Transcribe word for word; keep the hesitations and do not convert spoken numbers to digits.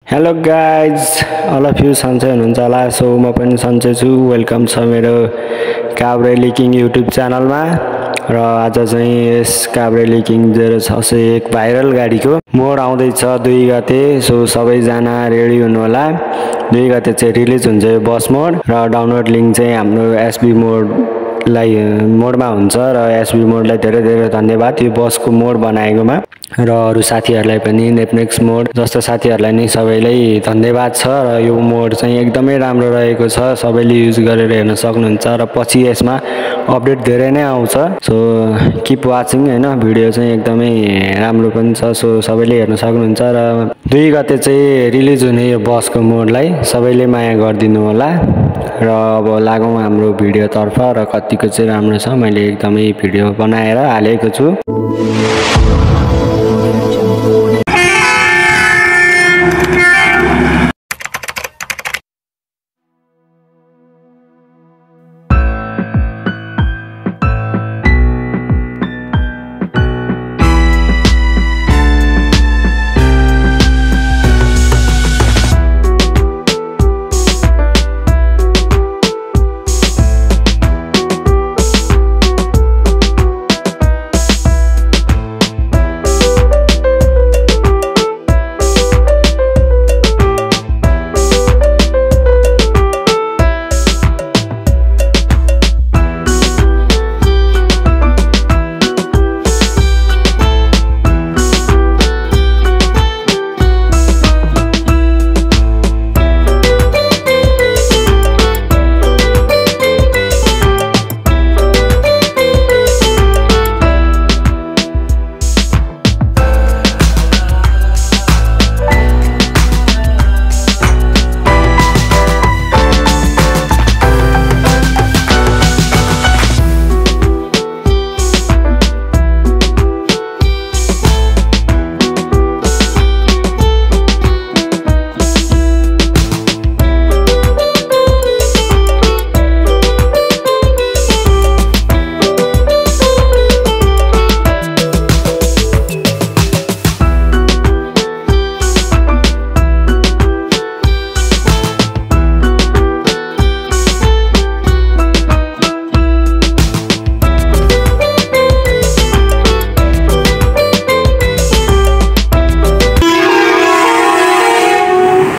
Hello guys, all of you सन्चै हुनुहुन्छ होला। सो म पनि सन्चै छु। वेलकम छ मेरो काभ्रेली किङ युट्युब च्यानलमा। र आज चाहिँ यस काभ्रेली किङ जेरो छ सय एक भाइरल गाडीको मोड आउँदैछ दुई गते। सो सबैजना रेडी हुनु होला। दुई गते चाहिँ रिलिज हुन्छ यो बस मोड र डाउनलोड लिङ्क चाहिँ हाम्रो एसबी मोडलाई मोडमा हुन्छ। र एसबी मोडलाई धेरै धेरै धन्यवाद यो बसको मोड बनाएकोमा, र अरू साथीहरूलाई पनि नेटफ्लिक्स मोड जस्तो साथीहरूलाई नै सबैलाई धन्यवाद छ। र यो मोड चाहिँ एकदमै राम्रो रहेको छ, सबैले युज गरेर हेर्न सक्नुहुन्छ। र पछि यसमा अपडेट धेरै नै आउँछ। सो किप वाचिङ हैन, भिडियो चाहिँ एकदमै राम्रो पनि छ। सो सबैले हेर्न सक्नुहुन्छ। र दुई गते चाहिँ रिलिज हुने यो बसको मोडलाई सबैले माया गरिदिनु होला। र अब लागौँ हाम्रो भिडियोतर्फ। र कतिको चाहिँ राम्रो छ, मैले एकदमै भिडियो बनाएर हालेको छु।